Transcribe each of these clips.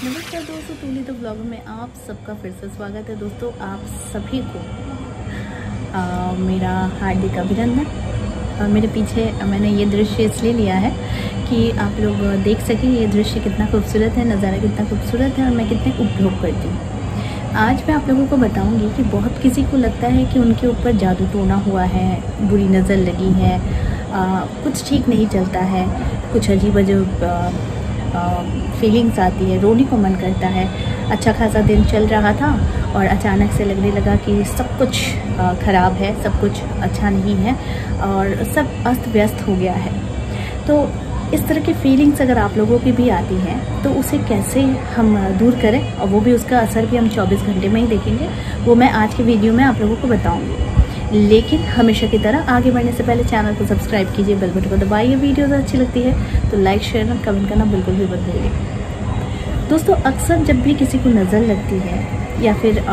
नमस्कार दोस्तों, टूली the blog में आप सबका फिर से स्वागत है। दोस्तों आप सभी को मेरा हार्दिक अभिनंदन। मेरे पीछे मैंने ये दृश्य इसलिए लिया है कि आप लोग देख सकें ये दृश्य कितना खूबसूरत है, नज़ारा कितना खूबसूरत है और मैं कितने उपभोग करती हूँ। आज मैं आप लोगों को बताऊंगी कि बहुत किसी को लगता है कि उनके ऊपर जादू टोना हुआ है, बुरी नज़र लगी है, कुछ ठीक नहीं चलता है, कुछ अजीब अजीब फीलिंग्स आती है, रोने को मन करता है। अच्छा खासा दिन चल रहा था और अचानक से लगने लगा कि सब कुछ ख़राब है, सब कुछ अच्छा नहीं है और सब अस्त व्यस्त हो गया है। तो इस तरह की फीलिंग्स अगर आप लोगों की भी आती हैं तो उसे कैसे हम दूर करें, और वो भी उसका असर भी हम 24 घंटे में ही देखेंगे, वो मैं आज की वीडियो में आप लोगों को बताऊंगी। लेकिन हमेशा की तरह आगे बढ़ने से पहले चैनल को सब्सक्राइब कीजिए, बेल बटन को दबाइए। वीडियोस अच्छी लगती है तो लाइक, शेयर और कमेंट करना बिल्कुल भी मत भूलिए। दोस्तों अक्सर जब भी किसी को नज़र लगती है या फिर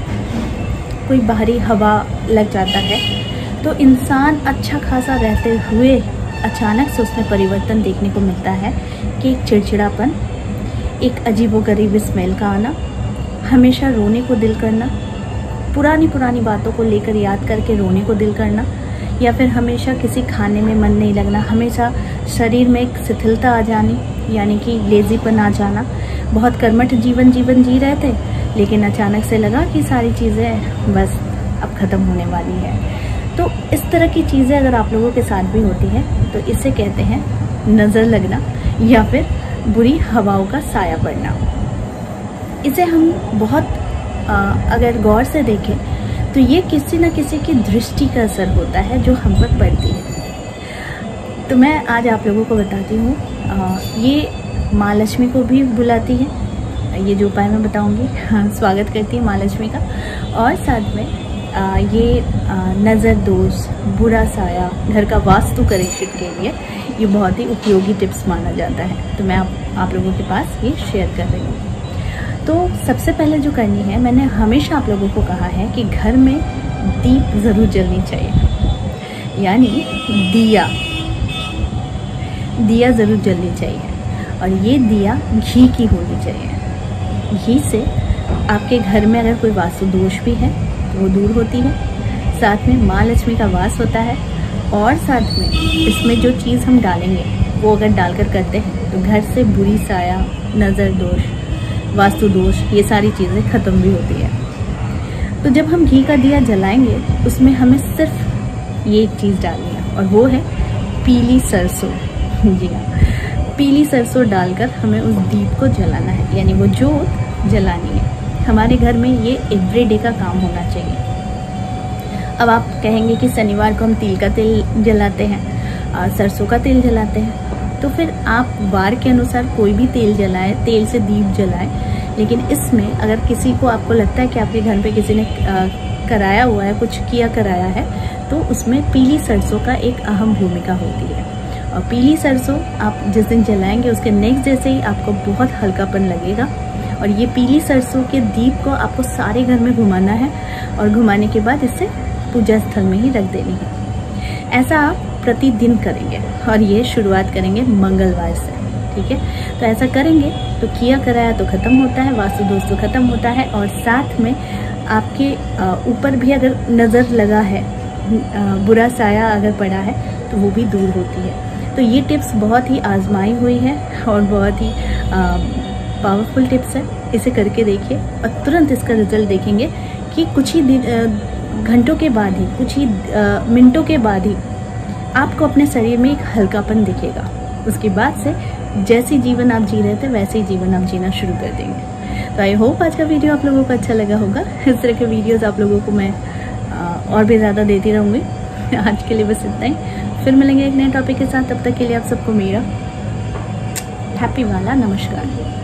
कोई बाहरी हवा लग जाता है तो इंसान अच्छा खासा रहते हुए अचानक से उसमें परिवर्तन देखने को मिलता है कि एक चिड़चिड़ापन, एक अजीबोगरीब स्मेल का आना, हमेशा रोने को दिल करना, पुरानी बातों को लेकर याद करके रोने को दिल करना, या फिर हमेशा किसी खाने में मन नहीं लगना, हमेशा शरीर में एक शिथिलता आ जानी, यानी कि लेजीपन आ जाना। बहुत कर्मठ जीवन जी रहे थे लेकिन अचानक से लगा कि सारी चीज़ें बस अब ख़त्म होने वाली है। तो इस तरह की चीज़ें अगर आप लोगों के साथ भी होती हैं तो इसे कहते हैं नज़र लगना या फिर बुरी हवाओं का साया पड़ना। इसे हम बहुत अगर गौर से देखें तो ये किसी न किसी की दृष्टि का असर होता है जो हम पर पड़ती है। तो मैं आज आप लोगों को बताती हूँ, ये माँ लक्ष्मी को भी बुलाती है, ये जो उपाय मैं बताऊँगी। स्वागत करती है माँ लक्ष्मी का। और साथ में ये नज़र दोष, बुरा साया, घर का वास्तु करेक्शन के लिए ये बहुत ही उपयोगी टिप्स माना जाता है। तो मैं आप लोगों के पास ये शेयर कर रही हूँ। तो सबसे पहले जो करनी है, मैंने हमेशा आप लोगों को कहा है कि घर में दीप ज़रूर जलनी चाहिए, यानी दिया ज़रूर जलनी चाहिए। और ये दिया घी की होनी चाहिए। घी से आपके घर में अगर कोई वास्तु दोष भी है तो वो दूर होती है, साथ में माँ लक्ष्मी का वास होता है, और साथ में इसमें जो चीज़ हम डालेंगे वो अगर डालकर करते हैं तो घर से बुरी साया, नज़र दोष, वास्तु दोष, ये सारी चीज़ें ख़त्म भी होती है। तो जब हम घी का दिया जलाएंगे उसमें हमें सिर्फ ये एक चीज़ डालनी है और वो है पीली सरसों। जी हाँ, पीली सरसों डालकर हमें उस दीप को जलाना है, यानी वो जोत जलानी है। हमारे घर में ये एवरीडे का काम होना चाहिए। अब आप कहेंगे कि शनिवार को हम तिल का तेल जलाते हैं, सरसों का तेल जलाते हैं, तो फिर आप वार के अनुसार कोई भी तेल जलाएं, तेल से दीप जलाएं। लेकिन इसमें अगर किसी को आपको लगता है कि आपके घर पे किसी ने कराया हुआ है, कुछ किया कराया है, तो उसमें पीली सरसों का एक अहम भूमिका होती है। और पीली सरसों आप जिस दिन जलाएंगे उसके नेक्स्ट डे से ही आपको बहुत हल्कापन लगेगा। और ये पीली सरसों के दीप को आपको सारे घर में घुमाना है और घुमाने के बाद इसे पूजा स्थल में ही रख देनी है। ऐसा आप प्रतिदिन करेंगे और ये शुरुआत करेंगे मंगलवार से, ठीक है। तो ऐसा करेंगे तो किया कराया तो ख़त्म होता है, वास्तु दोष तो ख़त्म होता है, और साथ में आपके ऊपर भी अगर नज़र लगा है, बुरा साया अगर पड़ा है तो वो भी दूर होती है। तो ये टिप्स बहुत ही आजमाई हुई है और बहुत ही पावरफुल टिप्स है। इसे करके देखिए और तुरंत इसका रिजल्ट देखेंगे कि कुछ ही घंटों के बाद ही, कुछ ही मिनटों के बाद ही आपको अपने शरीर में एक हल्कापन दिखेगा। उसके बाद से जैसी जीवन आप जी रहे थे वैसे ही जीवन आप जीना शुरू कर देंगे। तो आई होप आज का वीडियो आप लोगों को अच्छा लगा होगा। इस तरह के वीडियोस आप लोगों को मैं और भी ज़्यादा देती रहूँगी। आज के लिए बस इतना ही, फिर मिलेंगे एक नए टॉपिक के साथ। तब तक के लिए आप सबको मेरा हैप्पी वाला नमस्कार।